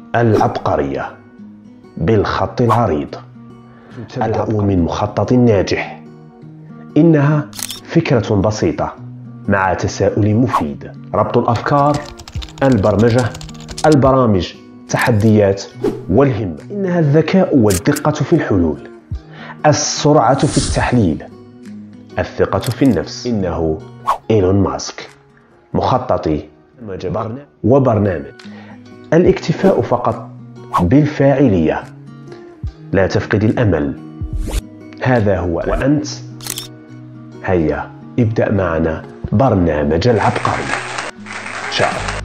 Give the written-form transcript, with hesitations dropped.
العبقرية بالخط العريض من مخطط ناجح. إنها فكرة بسيطة مع تساؤل مفيد. ربط الأفكار، البرمجة، البرامج، تحديات والهمة. إنها الذكاء والدقة في الحلول، السرعة في التحليل، الثقة في النفس. إنه إيلون ماسك، مخططي وبرنامج. الاكتفاء فقط بالفاعلية، لا تفقد الأمل. هذا هو. وأنت؟ هيا ابدأ معنا برنامج العبقري. شاء